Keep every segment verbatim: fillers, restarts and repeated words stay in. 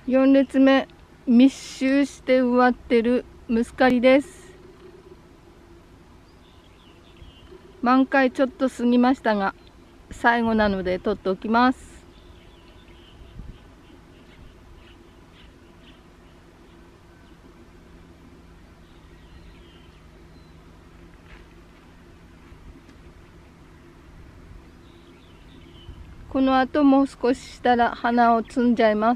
よん列目、密集して植わってるムスカリです。満開ちょっと過ぎましたが、最後なので取っておきます。この後もう少ししたら花を摘んじゃいます。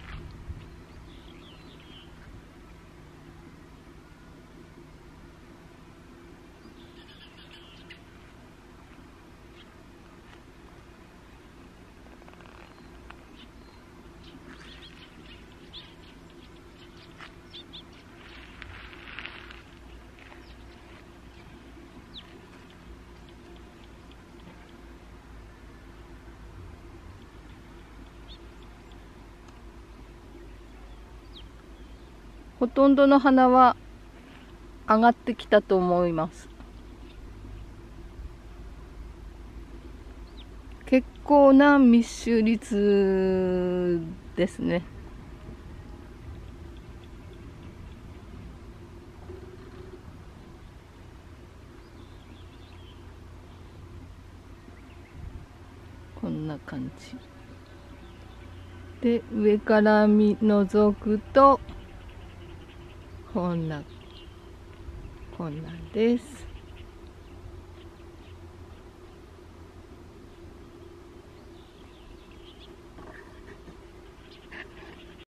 ほとんどの花は上がってきたと思います。結構な密集率ですね。こんな感じで、上から見覗くとこんなこんなんです。